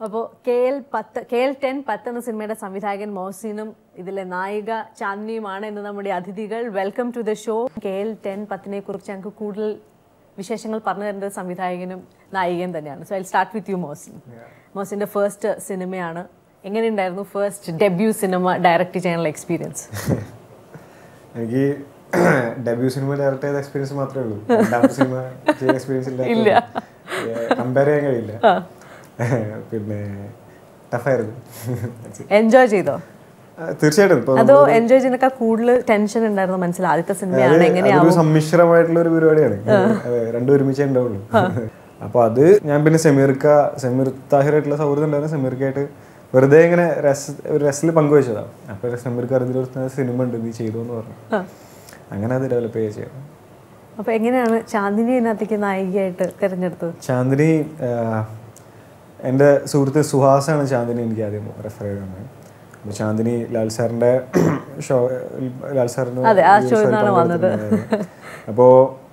അപ്പോൾ KL10 എന്ന സിനിമയുടെ സംവിധായകൻ മോഹസിനും ഇതിലെ നായിക ചാന്ദിനിയുമാണ് ഇന്ന് നമ്മുടെ അതിഥികൾ. Welcome to the show. KL10 കുറിച്ച് ഞങ്ങൾക്ക് കൂടുതൽ വിശേഷങ്ങൾ പറഞ്ഞു തരുന്നത് സംവിധായകനും നായികയും തന്നെയാണ്. So I start with you Mohsin. മോഹസിൻ്റെ ഫസ്റ്റ് സിനിമയാണ്. എങ്ങനെയുണ്ടായിരുന്നു ഫസ്റ്റ് ഡെബ്യൂ സിനിമ ഡയറക്റ്റ് ചെയ്യാനുള്ള എക്സ്പീരിയൻസ്? എനിക്ക് ഡെബ്യൂ സിനിമ ഡയറക്റ്റ് ചെയ്ത എക്സ്പീരിയൻസ് മാത്രമേ ഉള്ളൂ. രണ്ടാമത്തെ സിനിമ ചെയ്ത എക്സ്പീരിയൻസ് ഇല്ല, കമ്പയർ ചെയ്യാൻ കഴിയില്ല. പിന്നെ ടഫായിരുന്നു. എൻജോയ് ചെയ്തോ? തീർച്ചയായിട്ടും. അതോ എൻജോയ് ചെയ്യുന്നതിനേക്കാൾ കൂടുതൽ ടെൻഷൻ ഉണ്ടായിരുന്നു മനസ്സിൽ? ആദ്യത്തെ സിനിമയാണ്, എങ്ങനെയാവും? സമ്മിശ്രമായിട്ടുള്ള ഒരു പരിപാടിയാണ്, രണ്ടും ഒരുമിച്ചേ ഉണ്ടാവുള്ളൂ. അപ്പൊ അത് ഞാൻ പിന്നെ സമീർ താഹിറായിട്ടുള്ള സൗഹൃദം ഉണ്ടായിരുന്നു. സമീർക്കായിട്ട് വെറുതെ ഇങ്ങനെ ഒരു രസിൽ പങ്കുവെച്ചതാണ്. അപ്പൊ സമീർക്ക് അറിഞ്ഞിട്ട് സിനിമ ഉണ്ട്, നീ ചെയ്തു എന്ന് പറഞ്ഞു. അങ്ങനെ അത് ഡെവലപ്പ് ചെയ്യാം. അപ്പൊ എങ്ങനെയാണ് ചാന്ദിനി ഇതിനകത്തേക്ക് നായികയായിട്ട് തിരഞ്ഞെടുത്തത്? ചാന്ദിനി എൻ്റെ സുഹൃത്ത് സുഹാസാണ് ചാന്ദിനി എനിക്ക് ആദ്യം റെഫർ ചെയ്തത്. അപ്പോൾ ചാന്ദിനി ലാൽ സാറിൻ്റെ അപ്പോൾ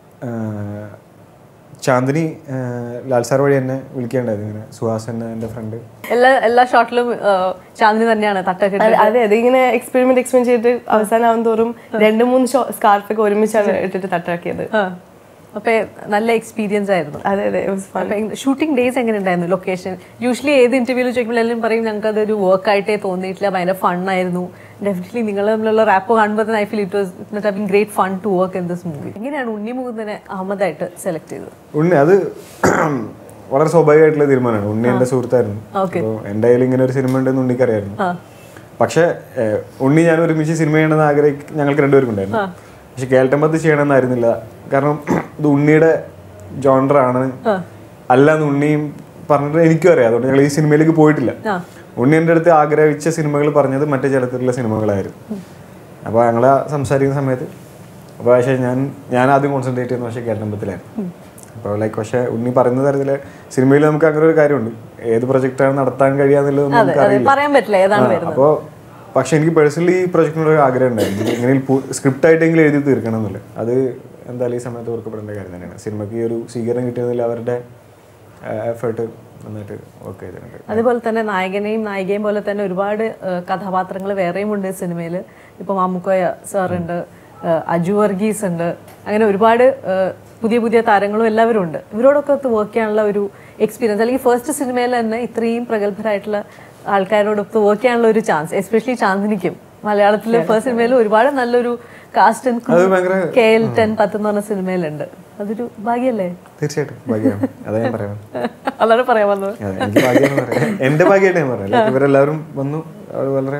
ചാന്ദിനി ലാൽ സാർ വഴി എന്നെ വിളിക്കേണ്ടായിരുന്നു. ഇങ്ങനെ സുഹാസ് എന്നെ എൻ്റെ ഫ്രണ്ട് എല്ലാ ഷോട്ടിലും ചാന്ദിനി തന്നെയാണ് തട്ടൊക്കെ. അതെ അതെ, ഇങ്ങനെ എക്സ്പെരിമെന്റ് ചെയ്തിട്ട് അവസാനം തോറും 2-3 സ്കാർഫൊക്കെ ഒരുമിച്ചാണ് ഇട്ടിട്ട് തട്ടാക്കിയത്. അപ്പൊ നല്ല എക്സ്പീരിയൻസ് ആയിരുന്നു. അതെ അതെ. ഷൂട്ടിംഗ് ഡേയ്സ് എങ്ങനെ ഉണ്ടായിരുന്നു? ലൊക്കേഷൻ യൂഷ്വലി ഏത് ഇന്റർവ്യൂവിൽ ചോദിക്കുമ്പോൾ എല്ലാവരും പറയും ഞങ്ങൾക്ക് അതൊരു വർക്കായിട്ടേ തോന്നിയിട്ടില്ല, ഭയങ്കര ഫണ്ണായിരുന്നു. ഡെഫിനറ്റ്ലി നിങ്ങൾ തമ്മിലുള്ള റാപ്പ് കാണുമ്പോൾ തന്നെ I feel it was having great fun to work in this movie. എങ്ങനെയാണ് ഉണ്ണി മുകുന്ദനെ അഹമ്മദായിട്ട് സെലക്ട് ചെയ്തത്? ഉണ്ണി അത് വളരെ സ്വാഭാവികമായിട്ടുള്ള തീരുമാനമാണ്. ഉണ്ണി എൻ്റെ സുഹൃത്തായിരുന്നു. അപ്പോൾ എൻ്റെ കയ്യിൽ ഇങ്ങനെ ഒരു സിനിമ ഉണ്ടെന്ന് ഉണ്ണിക്കറിയായിരുന്നു. പക്ഷേ ഉണ്ണി ഞാൻ ഒരുമിച്ച് സിനിമ ചെയ്യണമെന്ന് ഞങ്ങൾക്ക് രണ്ടുപേർക്കും ഉണ്ടായിരുന്നു. പക്ഷെ KL10 ചെയ്യണമെന്നായിരുന്നില്ല. കാരണം ഇത് ഉണ്ണിയുടെ ജോണറാണ്, അല്ലാന്ന് ഉണ്ണിയും പറഞ്ഞിട്ട് എനിക്കും അറിയാം. അതുകൊണ്ട് ഞങ്ങൾ ഈ സിനിമയിലേക്ക് പോയിട്ടില്ല. ഉണ്ണി എൻ്റെ അടുത്ത് ആഗ്രഹിച്ച സിനിമകൾ പറഞ്ഞത് മറ്റേ ചിലത്തിലുള്ള സിനിമകളായിരുന്നു. അപ്പോൾ ഞങ്ങൾ സംസാരിക്കുന്ന സമയത്ത് അപ്പോൾ പക്ഷേ ഞാൻ ആദ്യം കോൺസെൻട്രേറ്റ് ചെയ്യുന്നത് പക്ഷേ KL10 അപ്പോൾ പക്ഷേ ഉണ്ണി പറയുന്ന തരത്തിൽ സിനിമയിൽ നമുക്ക് അങ്ങനെ ഒരു കാര്യമുണ്ട്, ഏത് പ്രൊജക്റ്റാണ് നടത്താൻ കഴിയാന്നുള്ളത് നമുക്ക് അറിയില്ല. അപ്പോൾ പക്ഷെ എനിക്ക് പേഴ്സണലി ഈ പ്രൊജക്റ്റിനോട് ഒരു ആഗ്രഹം ഉണ്ടായിരുന്നു, ഇങ്ങനെ സ്ക്രിപ്റ്റായിട്ടെങ്കിലും എഴുതി തീർക്കണം എന്നല്ലേ. അത് എന്തായാലും ഈ സമയത്ത് ഓർക്കപ്പെടേണ്ട കാര്യം തന്നെയാണ്. സിനിമയ്ക്ക് ഈ ഒരു സ്വീകരണം കിട്ടിയതിൽ അവരുടെ എഫേർട്ട് നന്നായിട്ട് വർക്ക് ചെയ്തിട്ടുണ്ട്. അതുപോലെ തന്നെ നായികയും പോലെ തന്നെ ഒരുപാട് കഥാപാത്രങ്ങൾ വേറെയും ഉണ്ട് സിനിമയിൽ. ഇപ്പോൾ മാമുക്കോയ സാറുണ്ട്, അജു വർഗീസ് ഉണ്ട്, അങ്ങനെ ഒരുപാട് പുതിയ താരങ്ങളും എല്ലാവരും ഉണ്ട്. ഇവരോടൊക്കെ വർക്ക് ചെയ്യാനുള്ള ഒരു എക്സ്പീരിയൻസ്, അല്ലെങ്കിൽ ഫസ്റ്റ് സിനിമയിൽ തന്നെ ഇത്രയും പ്രഗത്ഭരായിട്ടുള്ള ആൾക്കാരോടൊത്ത് വർക്ക് ചെയ്യാനുള്ള ഒരു ചാൻസ്, എസ്പെഷ്യലി ചാന്ദിനിക്കും മലയാളത്തിലെ ഫസ്റ്റ് സിനിമയിൽ ഒരുപാട് നല്ലൊരു കാസ്റ്റ് ആൻഡ് KL10 എന്ന് പറഞ്ഞ സിനിമയിലുണ്ട്. അതൊരു ഭാഗ്യല്ലേ? തീർച്ചയായിട്ടും ഭാഗ്യമാണ്. അതാണ് പറയാൻ വന്നത്. എന്റെ ഭാഗ്യമായിട്ട് ഞാൻ പറയാം. ഇവരെല്ലാവരും വന്നു, വളരെ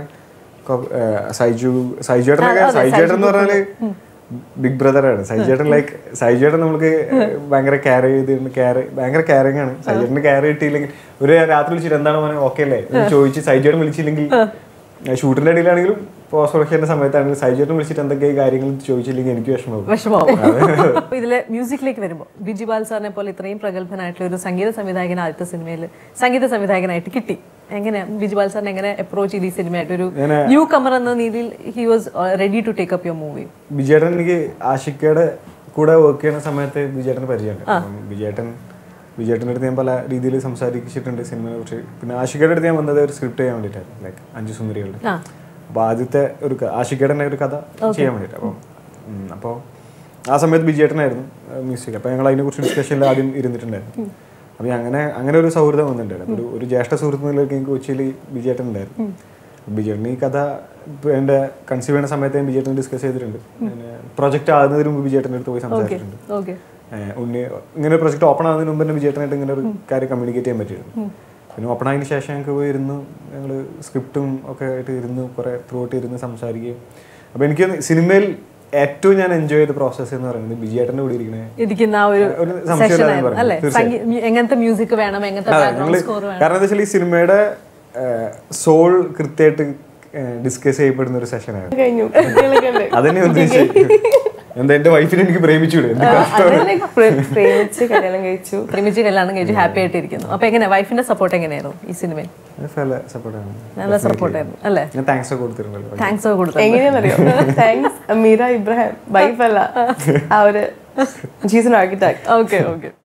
സൈജുചേട്ടൻ എന്ന് പറഞ്ഞാല് ബിഗ് ബ്രദറാണ്. സൈജുചേട്ടൻ നമുക്ക് ഭയങ്കര കെയർ ഭയങ്കര കെയറിങ് ആണ്. സൈജുചേട്ടന് കെയർ കിട്ടിയില്ലെങ്കിൽ ഒരു രാത്രി വിളിച്ചിട്ട് എന്താണ് മോനെ ഓക്കെ അല്ലേ ചോദിച്ച് സൈജുചേട്ടൻ വിളിച്ചില്ലെങ്കിൽ, ഷൂട്ടിന്റെ ഇടയിലാണെങ്കിലും പോസ്റ്റ് പ്രൊഡക്ഷന്റെ സമയത്താണെങ്കിലും സൈജുചേട്ടൻ വിളിച്ചിട്ട് എന്തൊക്കെ കാര്യങ്ങൾ ചോദിച്ചില്ലെങ്കിൽ എനിക്ക് വിഷമമാവും. ഇതിലെ മ്യൂസിക്കിലേക്ക് വരുമ്പോൾ ബിജിപാൽ സാറിനെ പോലെ ഇത്രയും പ്രഗത്ഭനായിട്ടുള്ള ഒരു സംഗീത സംവിധായകൻ ആദ്യത്തെ സിനിമയിൽ സംഗീത സംവിധായകനായിട്ട് കിട്ടി. എങ്ങനെ ബിജിപാൽ സാറിനെ എങ്ങനെ അപ്രോച്ച് ചെയ്ത് ഈ സിനിമയായിട്ട് ഒരു ന്യൂ കമർ എന്ന രീതിയിൽ he was ready to take up your movie? ബിജേട്ടൻ എനിക്ക് ആഷിക്കയുടെ കൂടെ വർക്ക് ചെയ്യുന്ന സമയത്ത് ബിജേട്ടന് പരിചയമുണ്ട്. ബിജേട്ടൻ്റെ അടുത്ത് ഞാൻ പല രീതിയിൽ സംസാരിച്ചിട്ടുണ്ട് സിനിമയെ കുറിച്ച്. പിന്നെ ആഷിക്കയുടെ അടുത്ത് ഞാൻ വന്നത് ഒരു സ്ക്രിപ്റ്റ് ചെയ്യാൻ വേണ്ടിയിട്ടായിരുന്നു, ലൈക്ക് 5 സുന്ദരികളുടെ. അപ്പോൾ ആദ്യത്തെ ഒരു ആഷിക്കയുടെ ഒരു കഥ ചെയ്യാൻ വേണ്ടിയിട്ട്. അപ്പോൾ ആ സമയത്ത് ബിജേട്ടനായിരുന്നു മ്യൂസിക്. അപ്പോൾ ഞങ്ങൾ അതിനെക്കുറിച്ച് ഡിസ്കഷനിൽ ആദ്യം ഇരുന്നിട്ടുണ്ടായിരുന്നു. അപ്പോൾ അങ്ങനെ ഒരു സൗഹൃദം വന്നിട്ടുണ്ടായിരുന്നു. ഒരു ജ്യേഷ്ഠ സുഹൃത്ത് നിലയ്ക്ക് എനിക്ക് കൊച്ചിയിൽ ബിജേട്ടൻ ഉണ്ടായിരുന്നു. ബിജേട്ടൻ ഈ കഥ എൻ്റെ കൺസീവ് ചെയ്യുന്ന സമയത്ത് ഞാൻ ബിജേട്ടൻ ഡിസ്കസ് ചെയ്തിട്ടുണ്ട്. പിന്നെ പ്രൊജക്റ്റ് ആകുന്നതിന് മുമ്പ് ബിജേട്ടൻ്റെ അടുത്ത് പോയി സംസാരിച്ചിട്ടുണ്ട്. ഉണ്ണി ഇങ്ങനെ പ്രൊജക്ട് ഓപ്പൺ ആകുന്നതിന് മുമ്പ് തന്നെ വിജയേട്ടനായിട്ട് ഇങ്ങനെ ഒരു കാര്യം കമ്മ്യൂണിക്കേറ്റ് ചെയ്യാൻ പറ്റിയിരുന്നു. പിന്നെ ഓപ്പൺ ആയതിനു ശേഷം ഞങ്ങൾക്ക് പോയി ഇരുന്ന് ഞങ്ങൾ സ്ക്രിപ്റ്റും ഒക്കെ ആയിട്ട് ഇരുന്ന് കുറേ ത്രൂ ഔട്ട് ഇരുന്ന് സംസാരിക്കുകയും. അപ്പോൾ എനിക്ക് സിനിമയിൽ ഏറ്റവും ഞാൻ എൻജോയ് ചെയ്ത പ്രോസസ്സ് എന്ന് പറയുന്നത് വിജയേട്ടൻ്റെ കൂടി ഇരിക്കുന്ന കാരണം എന്താ വെച്ചാൽ ഈ സിനിമയുടെ സോൾ കൃത്യമായിട്ട് ഡിസ്കസ് ചെയ്യപ്പെടുന്ന ഒരു സെഷനായിരുന്നു. അതന്നെ എന്താ എന്റെ വൈഫിനെ എനിക്ക് പ്രേമിച്ചൂടെ? പ്രേമിച്ച് കല്യാണം കഴിച്ചു ഹാപ്പി ആയിട്ടിരിക്കുന്നു. അപ്പൊ എങ്ങനെ വൈഫിന്റെ സപ്പോർട്ട് എങ്ങനെയായിരുന്നു ഈ സിനിമയിൽ? നല്ല സപ്പോർട്ടായിരുന്നു അല്ലേ? താങ്ക്സ് ഒക്കെ കൊടുത്തിട്ടുണ്ടല്ലോ. താങ്ക്സ് ഒക്കെ കൊടുത്തു. എങ്ങനെയാണെന്നറിയോ? താങ്ക്സ് മീര ഇബ്രാഹിം, വൈഫ് അല്ല, ആ ഒരു ആർക്കിടെക്ട്. ഓക്കെ.